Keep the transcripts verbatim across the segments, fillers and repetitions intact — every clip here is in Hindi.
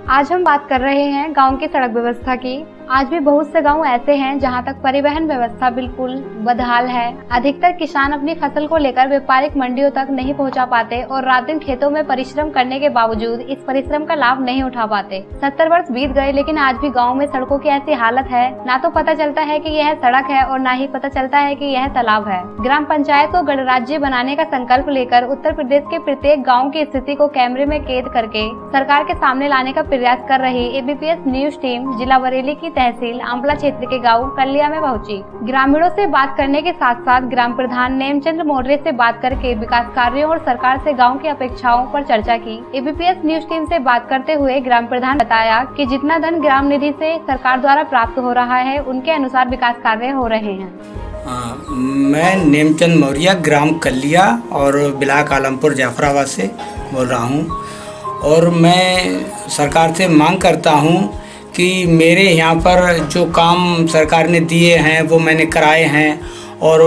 आज हम बात कर रहे हैं गांव की सड़क व्यवस्था की। आज भी बहुत से गांव ऐसे हैं जहां तक परिवहन व्यवस्था बिल्कुल बदहाल है। अधिकतर किसान अपनी फसल को लेकर व्यापारिक मंडियों तक नहीं पहुंचा पाते और रात दिन खेतों में परिश्रम करने के बावजूद इस परिश्रम का लाभ नहीं उठा पाते। सत्तर वर्ष बीत गए लेकिन आज भी गाँव में सड़कों की ऐसी हालत है, ना तो पता चलता है कि यह सड़क है और न ही पता चलता है कि यह तालाब है। ग्राम पंचायत को गणराज्य बनाने का संकल्प लेकर उत्तर प्रदेश के प्रत्येक गाँव की स्थिति को कैमरे में कैद करके सरकार के सामने लाने का प्रयास कर रही एबीपीएस न्यूज टीम जिला बरेली की तहसील आंवला क्षेत्र के गांव कलिया में पहुंची। ग्रामीणों से बात करने के साथ साथ ग्राम प्रधान नेमचंद मौर्य से बात करके विकास कार्यों और सरकार से गांव की अपेक्षाओं पर चर्चा की। एबीपीएस न्यूज टीम से बात करते हुए ग्राम प्रधान बताया कि जितना धन ग्राम निधि से सरकार द्वारा प्राप्त हो रहा है उनके अनुसार विकास कार्य हो रहे हैं। आ, मैं नेमचंद मौर्य ग्राम कलिया और बिलाक आलमपुर जाफराबाद से बोल रहा हूँ और मैं सरकार से मांग करता हूँ कि मेरे यहाँ पर जो काम सरकार ने दिए हैं वो मैंने कराए हैं और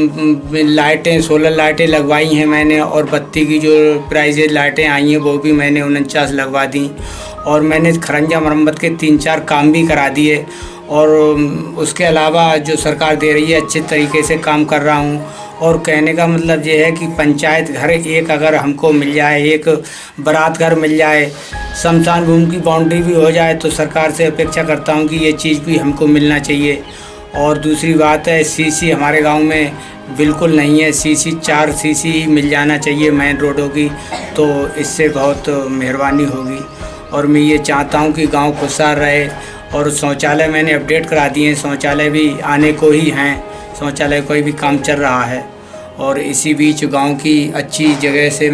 लाइटें सोलर लाइटें लगवाई हैं मैंने और बत्ती की जो प्राइजेज लाइटें आई हैं वो भी मैंने उनचास लगवा दी और मैंने खरंजा मरम्मत के तीन चार काम भी करा दिए और उसके अलावा जो सरकार दे रही है अच्छे तरीके से काम कर रहा हूँ। और कहने का मतलब ये है कि पंचायत घर एक अगर हमको मिल जाए, एक बारात घर मिल जाए, शमशान भूमि की बाउंड्री भी हो जाए तो सरकार से अपेक्षा करता हूँ कि ये चीज़ भी हमको मिलना चाहिए। और दूसरी बात है सीसी हमारे गांव में बिल्कुल नहीं है, सीसी चार सीसी ही मिल जाना चाहिए मेन रोडों की, तो इससे बहुत मेहरबानी होगी। और मैं ये चाहता हूँ कि गाँव खुशहाल रहे। और शौचालय मैंने अपडेट करा दिए हैं, शौचालय भी आने को ही हैं, शौचालय कोई भी काम चल रहा है। और इसी बीच गांव की अच्छी जगह से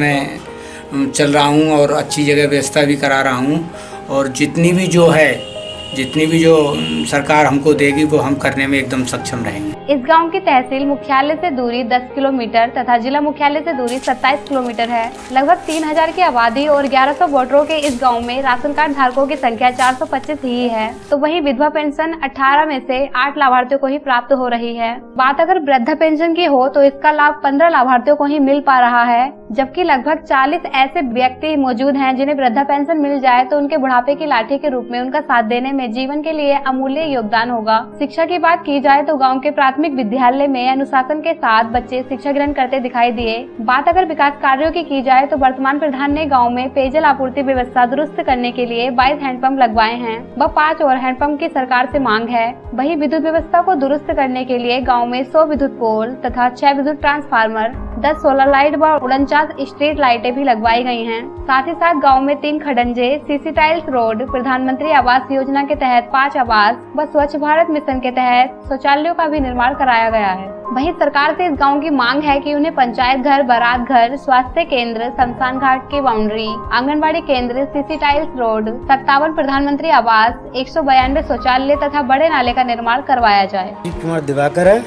मैं चल रहा हूं और अच्छी जगह व्यवस्था भी करा रहा हूं और जितनी भी जो है जितनी भी जो सरकार हमको देगी वो हम करने में एकदम सक्षम रहेंगे। इस गांव की तहसील मुख्यालय से दूरी दस किलोमीटर तथा जिला मुख्यालय से दूरी सत्ताईस किलोमीटर है। लगभग तीन हजार की आबादी और ग्यारह सौ वोटरों के इस गांव में राशन कार्ड धारकों की संख्या चार सौ पच्चीस ही है, तो वहीं विधवा पेंशन अठारह में से आठ लाभार्थियों को ही प्राप्त हो रही है। बात अगर वृद्धा पेंशन की हो तो इसका लाभ पंद्रह लाभार्थियों को ही मिल पा रहा है, जबकि लगभग चालीस ऐसे व्यक्ति मौजूद हैं जिन्हें वृद्धा पेंशन मिल जाए तो उनके बुढ़ापे की लाठी के रूप में उनका साथ देने में जीवन के लिए अमूल्य योगदान होगा। शिक्षा की बात की जाए तो गांव के प्राथमिक विद्यालय में अनुशासन के साथ बच्चे शिक्षा ग्रहण करते दिखाई दिए। बात अगर विकास कार्यों की की जाए तो वर्तमान प्रधान ने गांव में पेयजल आपूर्ति व्यवस्था दुरुस्त करने के लिए बाईस हैंडपंप लगवाए हैं व पाँच और हैंडपंप की सरकार से मांग है। वही विद्युत व्यवस्था को दुरुस्त करने के लिए गाँव में सौ विद्युत पोल तथा छह विद्युत ट्रांसफार्मर, दस सोलर लाइट व उनचास स्ट्रीट लाइटें भी लगवाई गई हैं। साथ ही साथ गांव में तीन खडंजे, सीसी टाइल्स रोड, प्रधानमंत्री आवास योजना के तहत पाँच आवास व स्वच्छ भारत मिशन के तहत शौचालयों का भी निर्माण कराया गया है। वहीं सरकार से इस गांव की मांग है कि उन्हें पंचायत घर, बारात घर, स्वास्थ्य केंद्र, शमशान घाट की बाउंड्री, आंगनबाड़ी केंद्र, सीसी टाइल्स रोड, सत्तावन प्रधानमंत्री आवास, एक सौ बयानवे शौचालय तथा बड़े नाले का निर्माण करवाया जाए। कुमार दिवाकर है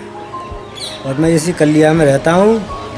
और मैं इसी कलिया में रहता हूँ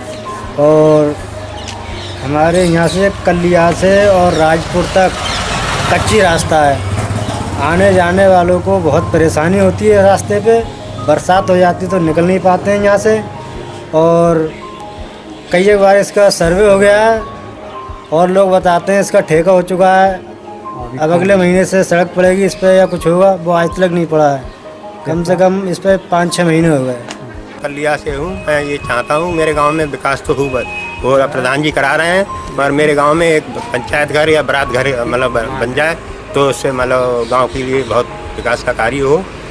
और हमारे यहाँ से कलिया से और राजपुर तक कच्ची रास्ता है। आने जाने वालों को बहुत परेशानी होती है रास्ते पे, बरसात हो जाती तो निकल नहीं पाते हैं यहाँ से। और कई बार इसका सर्वे हो गया है और लोग बताते हैं इसका ठेका हो चुका है, अब अगले महीने से सड़क पड़ेगी इस पर या कुछ होगा, वो आज तक नहीं पड़ा है। कम से कम इस पर पाँच छः महीने हो गए। कलिया से हूँ, मैं ये चाहता हूँ मेरे गांव में विकास तो हो, वो प्रधान जी करा रहे हैं, पर मेरे गांव में एक पंचायत घर या बारात घर मतलब बन जाए तो उससे मतलब गांव के लिए बहुत विकास का कार्य हो।